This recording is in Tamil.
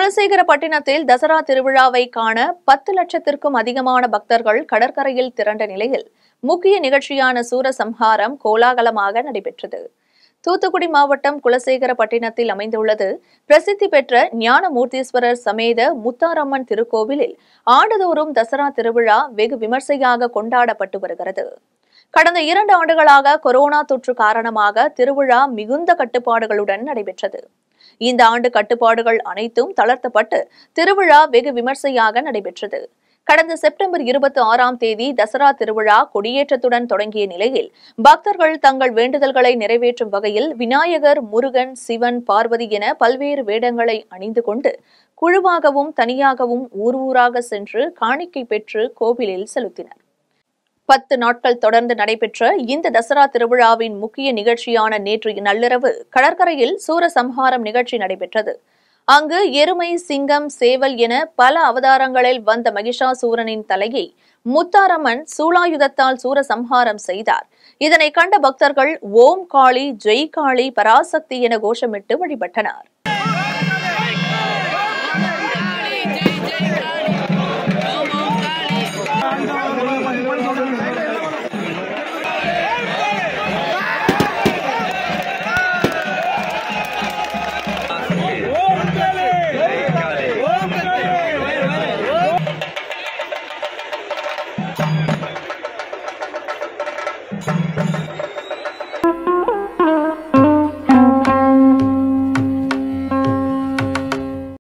குலசேகரப்பட்டினத்தில் தசரா திருவிழாவை காண 10 லட்சத்திற்கும் அதிகமான பக்தர்கள் கடற்கரையில் திரண்ட நிலையில் முக்கிய நிகழ்ச்சியான சூரசம்ஹாரம் கோலாகலமாக நடைபெற்றது. தூத்துக்குடி மாவட்டம் குலசேகரப்பட்டினத்தில் அமைந்துள்ளது பிரசித்தி பெற்ற ஞானமூர்த்தீஸ்வரர் சமேத முத்தாரம்மன் திருக்கோவிலில் ஆண்டுதோறும் தசரா திருவிழா வெகு விமர்சையாக கொண்டாடப்பட்டு வருகிறது. கடந்த 2 ஆண்டுகளாக கொரோனா தொற்று காரணமாக திருவிழா மிகுந்த கட்டுப்பாடுகளுடன் நடைபெற்றது. இந்த ஆண்டு கட்டுப்பாடுகள் அனைத்தும் தளர்த்தப்பட்டு திருவிழா வெகு விமர்சையாக நடைபெற்றது. கடந்த செப்டம்பர் 26ஆம் தேதி தசரா திருவிழா கொடியேற்றத்துடன் தொடங்கிய நிலையில் பக்தர்கள் தங்கள் வேண்டுதல்களை நிறைவேற்றும் வகையில் விநாயகர், முருகன், சிவன், பார்வதி என பல்வேறு வேடங்களை அணிந்து கொண்டு குழுவாகவும் தனியாகவும் ஊராக சென்று காணிக்கை பெற்று கோவிலில் செலுத்தினர். 10 நாட்கள் தொடர்ந்து நடைபெற்ற இந்த தசரா திருவிழாவின் முக்கிய நிகழ்ச்சியான நேற்று நள்ளிரவு கடற்கரையில் சூரசம்ஹாரம் நிகழ்ச்சி நடைபெற்றது. அங்கு எருமை, சிங்கம், சேவல் என பல அவதாரங்களில் வந்த மகிஷாசூரனின் தலையை முத்தாரம்மன் சூலாயுதத்தால் சூரசம்ஹாரம் செய்தார். இதனை கண்ட பக்தர்கள் ஓம் காளி, ஜெய் காளி, பராசக்தி என கோஷமிட்டு வழிபட்டனர்.